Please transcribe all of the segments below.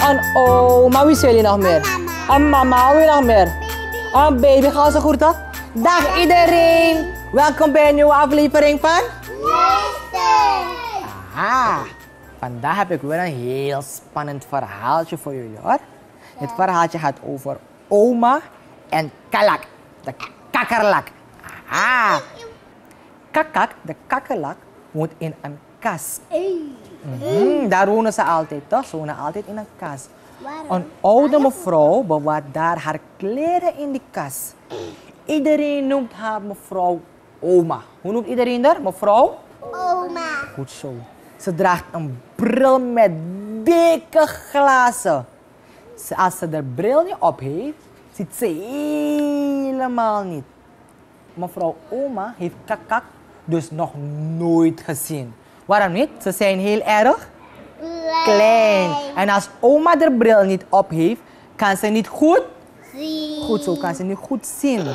Een oma, wie zullen jullie nog meer? Een mama, wie nog meer? Een baby, gaan ze goed, hè? Dag iedereen! Welkom bij een nieuwe aflevering van... Luister! Aha, vandaag heb ik weer een heel spannend verhaaltje voor jullie, hoor. Dit verhaaltje gaat over oma en Kalak, de kakkerlak. Aha. Kakak, de kakkerlak, woont in een kas. Daar wonen ze altijd, toch? Ze wonen altijd in een kas. Een oude mevrouw bewaart daar haar kleren in die kas. Iedereen noemt haar mevrouw oma. Hoe noemt iedereen haar? Mevrouw? Oma. Goed zo. Ze draagt een bril met dikke glazen. Als ze de bril niet op heeft, ziet ze helemaal niet. Mevrouw oma heeft kakak dus nog nooit gezien. Waarom niet? Ze zijn heel erg klein. En als oma de bril niet op heeft, kan ze niet goed Zie. goed zo, kan ze niet goed zien.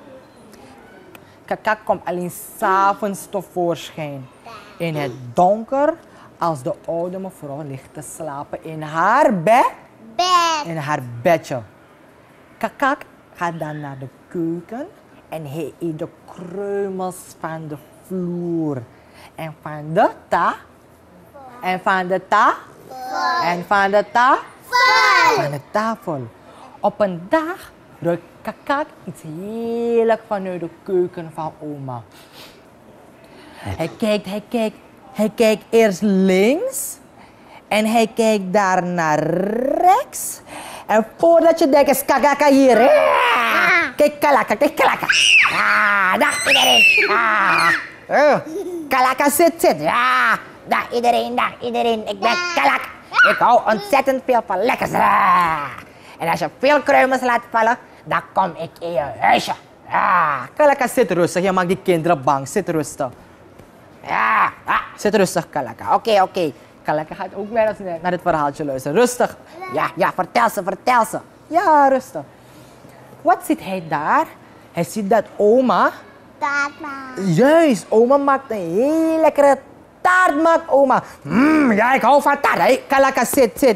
Kakak komt alleen 's avonds tevoorschijn. In het donker, als de oude mevrouw ligt te slapen in haar bed. In haar bedje. Kakak gaat dan naar de keuken en hij eet de kruimels van de vloer. En van de tafel. En van de tafel. En van de tafel. Van de tafel. Op een dag ruikt Kakak iets heerlijk vanuit de keuken van oma. Hij kijkt eerst links en hij kijkt daar naar rechts. En voordat je denkt, is Kakak hier. Hè? Kijk, Kalaka, kijk, Kalaka. Dag iedereen. Kalaka zit. Ja, dag iedereen. Ik ben Kalak. Ik hou ontzettend veel van lekkers. En als je veel kruimels laat vallen, dan kom ik in je huisje. Kalaka, zit rustig. Je maakt die kinderen bang. Zit rustig. Ja, zit rustig, Kalaka. Oké. Kalaka gaat ook weer naar het verhaaltje luisteren. Rustig. Ja, vertel ze. Ja, rustig. Wat ziet hij daar? Hij ziet dat oma... Juist, oma maakt een heel lekkere taart, maakt oma. Ja, ik hou van taart. Hey, Kalaka, zit.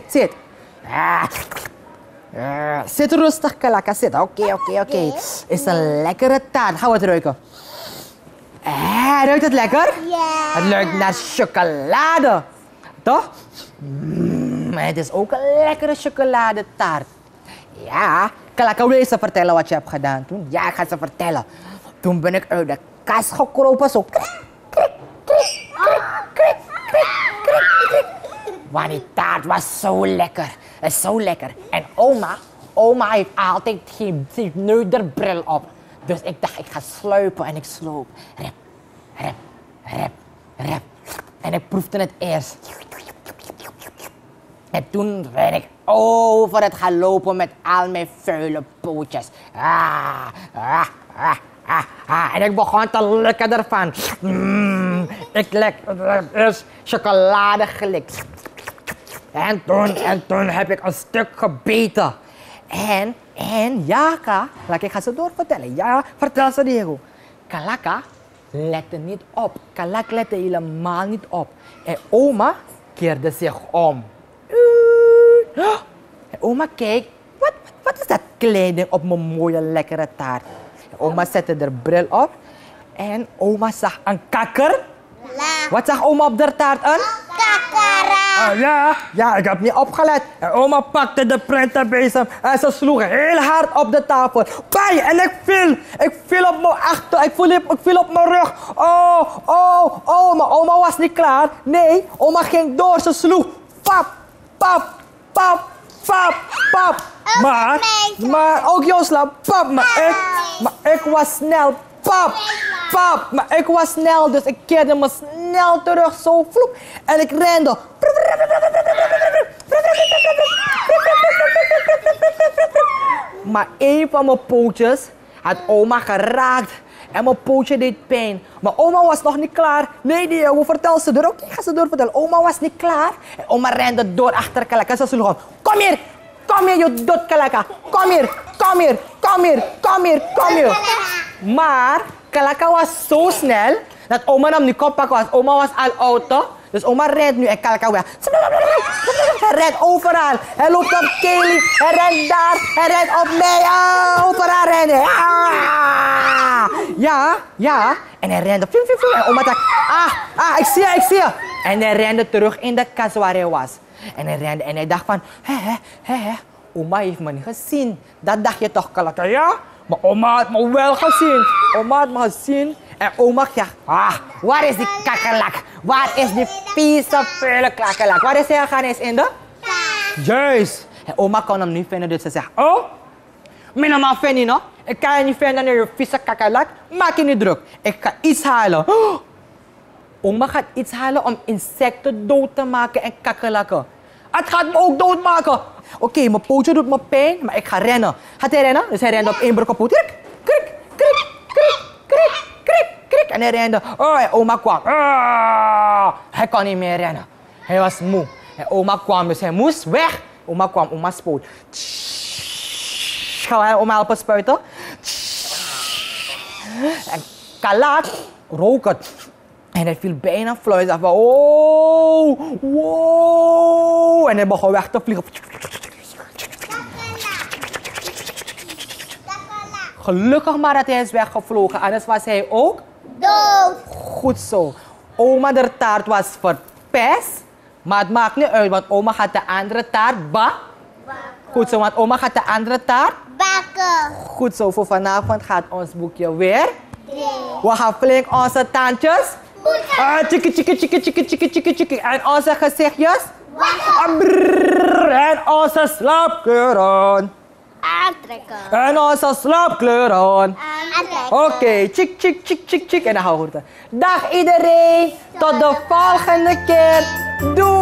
Zit rustig, Kalaka, zit. Oké. Is een lekkere taart. Gaan we het ruiken. Ruikt het lekker? Ja. Het ruikt naar chocolade. Toch? Het is ook een lekkere chocoladetaart. Ja, Kalaka, wil je ze vertellen wat je hebt gedaan toen? Ja, ik ga ze vertellen. Toen ben ik uit de kast gekropen, zo krik. Want die taart was zo lekker. Zo lekker. En oma heeft altijd geen neuderbril op. Dus ik dacht, ik ga sluipen en ik sloop. Rep. En ik proefde het eerst. En toen ben ik over het gaan lopen met al mijn vuile pootjes. En ik begon te likken ervan. Ik lek eerst chocolade gelikt. En toen heb ik een stuk gebeten. En Jaka, ik ga ze doorvertellen. Ja, vertel ze Diego. Kalaka lette niet op. Kalak lette helemaal niet op. En oma keerde zich om. En oma kijkt, wat is dat kleding op mijn mooie lekkere taart? En oma zette de bril op en oma zag een kakker. Wat zag oma op de taart? Een Kakara. Ja, ik heb niet opgelet. En oma pakte de printerbezem en ze sloeg heel hard op de tafel. Pai, en ik viel op mijn achter, ik viel op mijn rug. Oh, maar oma was niet klaar. Nee, oma ging door, ze sloeg. Pap. Maar ook Josla, pap, maar ik was snel. Pap, maar ik was snel, dus ik keerde me snel terug, zo vloep. En ik rende. Maar één van mijn pootjes had oma geraakt. En mijn pootje deed pijn. Maar oma was nog niet klaar. Nee, Diego, vertel ze door. Oké, ik ga ze doorvertellen. Oma was niet klaar. En oma rende door achter Kalaka. Ze sloeg: kom hier, je dood Kalaka. Kom hier. Maar Kalaka was zo snel dat oma hem niet kon pakken. Oma was al oud, toch? Dus oma rent nu en Kalka weg. Hij rent overal. Hij loopt op Kelly. Hij rent daar. Hij rent op mij. Overal rennen. Ja. En hij rende. En oma dacht, ik zie je. En hij rende terug in de kast waar hij was. En hij rende en hij dacht van, oma heeft me niet gezien. Dat dacht je toch, Kalka, ja? Maar oma had me wel gezien. En oma zegt, waar is die kakkerlak? Waar is die vieze, vuile kakkerlak? Waar is hij gegaan? Is in de? Juist. En oma kon hem niet vinden, dus ze zegt, mijn normaal vind je nog? Ik kan je niet vinden naar je vieze kakkerlak. Maak je niet druk. Ik ga iets halen. Oma gaat iets halen om insecten dood te maken en kakkerlakken. Het gaat me ook doodmaken. Oké, mijn pootje doet me pijn, maar ik ga rennen. Gaat hij rennen? Dus hij rende op 1 brok op poot. Krik. En hij rende. En oma kwam. Hij kon niet meer rennen. Hij was moe. En oma kwam, dus hij moest weg. Oma kwam, oma spoot. Gaan we oma helpen spuiten? En Kalak rook het. En hij viel bijna fluit af. Wow. En hij begon weg te vliegen. Gelukkig maar dat hij is weggevlogen. Anders was hij ook Dood. goed zo. Oma de taart was verpest. Maar het maakt niet uit, want oma gaat de andere taart bakken. Goed zo, want oma gaat de andere taart Bakken. goed zo. Voor vanavond gaat ons boekje weer. We gaan flink onze tandjes. Chikkie. En onze gezichtjes. En onze slaapkleuren. Aantrekken. En onze slaapkleuren. Aantrekken. Oké, chik. En dan houden we het. Dag iedereen. Tot de volgende keer. Doei.